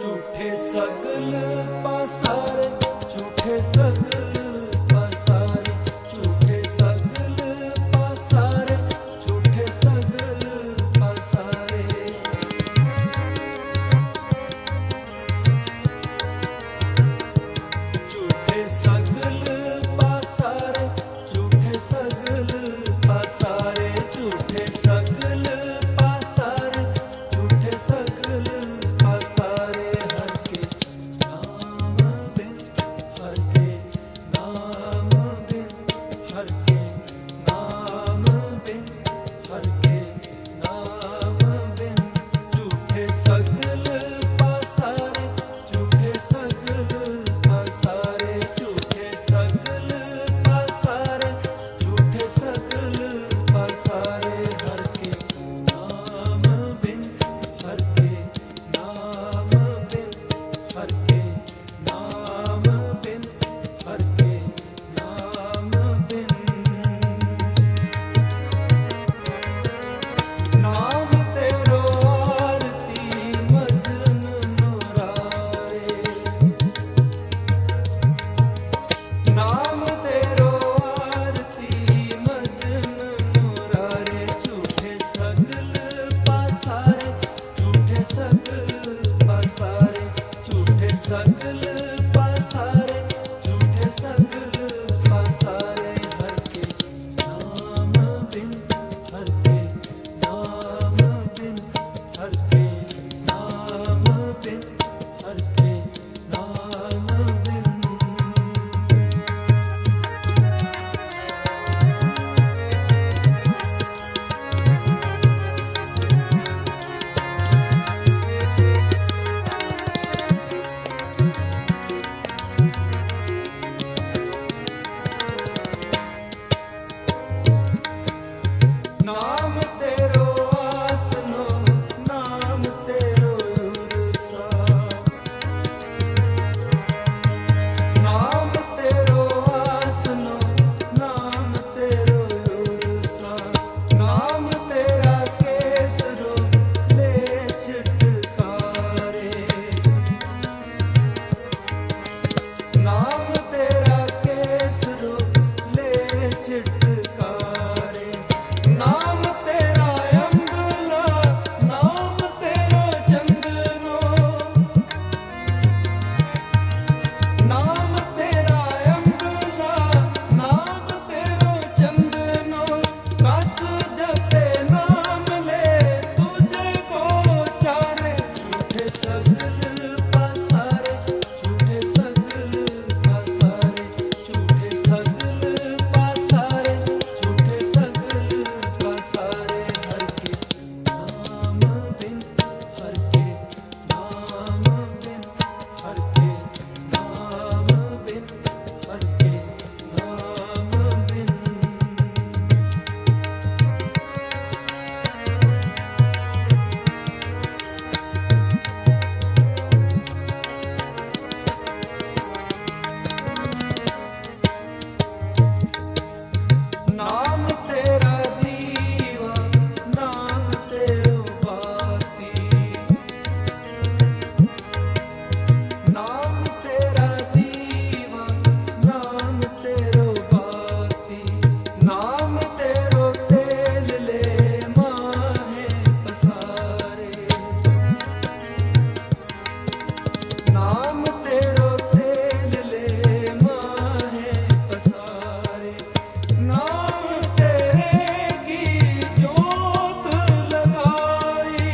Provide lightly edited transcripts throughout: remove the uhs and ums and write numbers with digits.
झूठे सगल पसारे, झूठे सगल पसारे, झूठे सगल पसारे, झूठे सगल पसारे। झूठे सगल पसारे, झूठे सगल पसारे, झूठे सगल पसारे, झूठे सगल पसारे। हर के नाम बिन, हर के नाम बिन, हर के नाम बिन, हर के नाम बिन। झूठे सगल पसारे, झूठे सगल पसारे, झूठे सगल पसारे, झूठे सगल पसारे। हर के नाम बिन, हर के नाम बिन, हर के नाम बिन, हर के नाम बिन। नाम तेरो आरती मजन मुरारे, नाम तेरो आरती मजन मुरारे। झूठे सगल पसारे, झूठे सगल पसारे, झूठे सगल पसारे, झूठे सगल पसारे। हर के नाम बिन, हर के नाम बिन, हर के नाम बिन, हर के नाम बिन। नाम तेरो आसनो, नाम तेरो उरुसा, नाम तेरो आसनो, नाम तेरो उरुसा। नाम तेरा केसरो ले छिटकारे, नाम तेरा केसरो ले छिटकारे। नाम तेरा अम्बला, नाम तेरो चंदनो, नाम तेरा अम्बला, नाम तेरो चंदनो। कस जपे नाम ले तुझको चारे, झूठे सगल पसारे, झूठे सगल पसारे, झूठे सगल पसारे, झूठे सगल पसारे। हर के नाम बिन, हर के नाम बिन, हर के नाम बिन, हर के नाम बिन। नाम तेरा दीवा, नाम तेरो बाती, नाम तेरा दीवा, नाम तेरो बाती। नाम तेरो तेल ले माहे पसारे, नाम तेरो तेल ले माहे पसारे। नाम तेरे की जोत लगाई,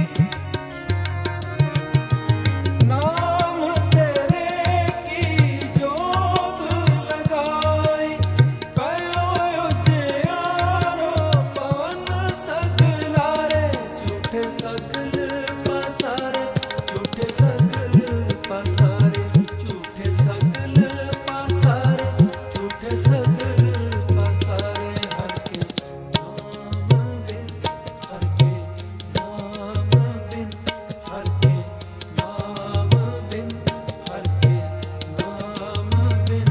नाम तेरे की जोत लगाई। कयो उजियारो पवन सगलारे, झूठे सगल पसारे, झूठे सगल पसारे, झूठे सगल पसारे, झूठे सगल पसारे। हर के नाम बिन, हर के नाम बिन, हर के नाम बिन, हर के नाम बिन।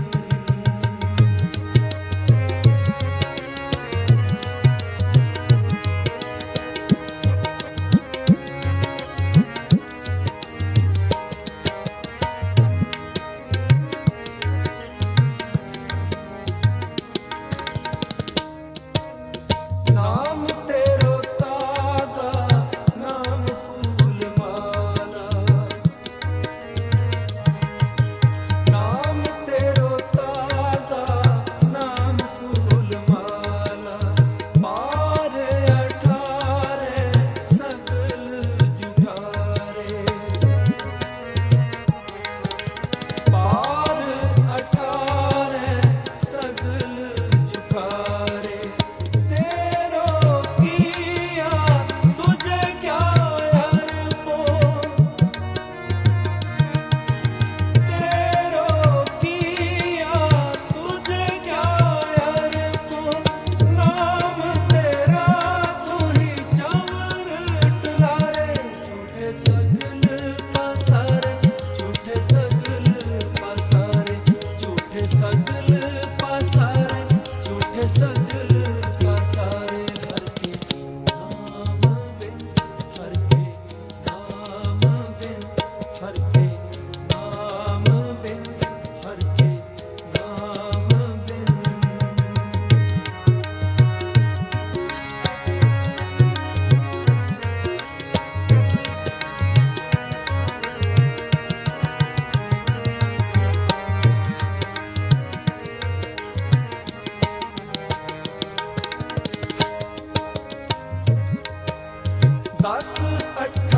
अठ